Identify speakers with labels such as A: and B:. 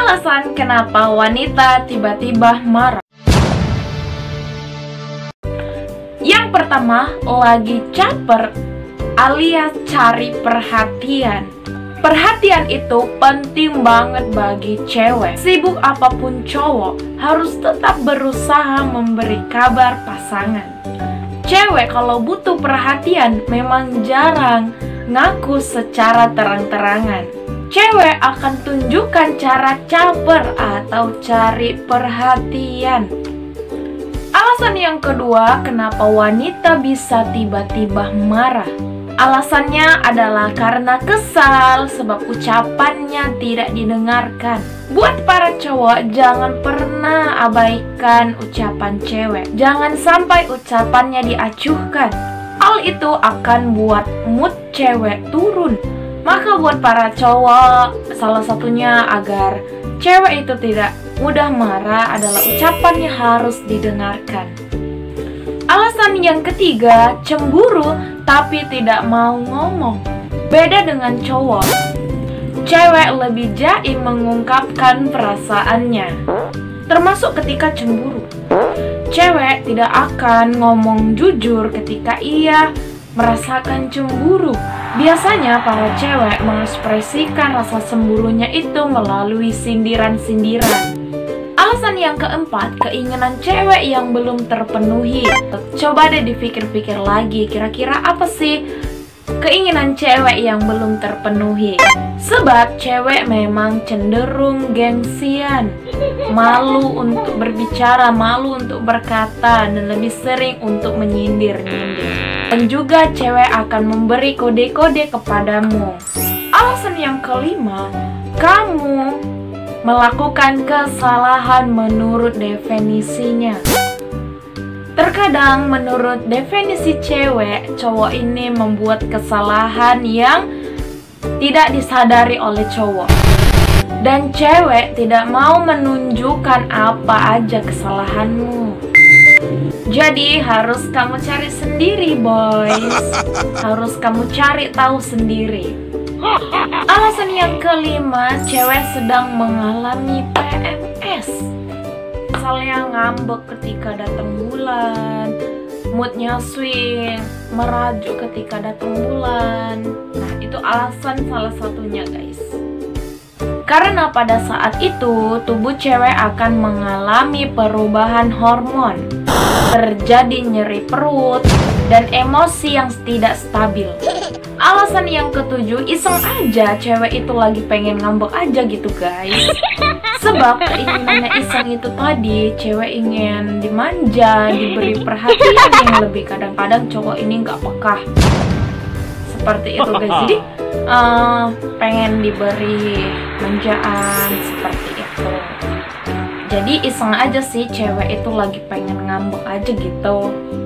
A: Alasan kenapa wanita tiba-tiba marah. Yang pertama, lagi caper alias cari perhatian. Perhatian itu penting banget bagi cewek. Sibuk apapun cowok, harus tetap berusaha memberi kabar pasangan. Cewek kalau butuh perhatian memang jarang ngaku secara terang-terangan. Cewek akan tunjukkan cara caper atau cari perhatian. Alasan yang kedua, kenapa wanita bisa tiba-tiba marah? Alasannya adalah karena kesal sebab ucapannya tidak didengarkan. Buat para cowok, jangan pernah abaikan ucapan cewek. Jangan sampai ucapannya diacuhkan. Hal itu akan buat mood cewek turun. Maka buat para cowok, salah satunya agar cewek itu tidak mudah marah adalah ucapannya harus didengarkan. Alasan yang ketiga, cemburu tapi tidak mau ngomong. Beda dengan cowok, cewek lebih jaim mengungkapkan perasaannya, termasuk ketika cemburu. Cewek tidak akan ngomong jujur ketika ia merasakan cemburu. Biasanya para cewek mengekspresikan rasa cemburunya itu melalui sindiran-sindiran. Alasan yang keempat, keinginan cewek yang belum terpenuhi. Coba deh dipikir-pikir lagi, kira-kira apa sih keinginan cewek yang belum terpenuhi? Sebab cewek memang cenderung gengsian, malu untuk berbicara, malu untuk berkata, dan lebih sering untuk menyindir-nyindir. Dan juga cewek akan memberi kode-kode kepadamu. Alasan yang kelima, kamu melakukan kesalahan menurut definisinya. Terkadang menurut definisi cewek, cowok ini membuat kesalahan yang tidak disadari oleh cowok. Dan cewek tidak mau menunjukkan apa aja kesalahanmu. Jadi harus kamu cari sendiri, boys. Harus kamu cari tahu sendiri. Alasan yang kelima, cewek sedang mengalami PMS. Misalnya ngambek ketika datang bulan, moodnya swing, merajuk ketika datang bulan. Nah, itu alasan salah satunya, guys. Karena pada saat itu, tubuh cewek akan mengalami perubahan hormon. Terjadi nyeri perut dan emosi yang tidak stabil. Alasan yang ketujuh, iseng aja cewek itu lagi pengen ngambek aja gitu, guys. Sebab keinginannya iseng itu tadi, cewek ingin dimanja, diberi perhatian yang lebih. Kadang-kadang cowok ini nggak peka. Seperti itu, guys. Jadi pengen diberi manjaan seperti itu. Jadi iseng aja sih cewek itu lagi pengen ngambek aja gitu.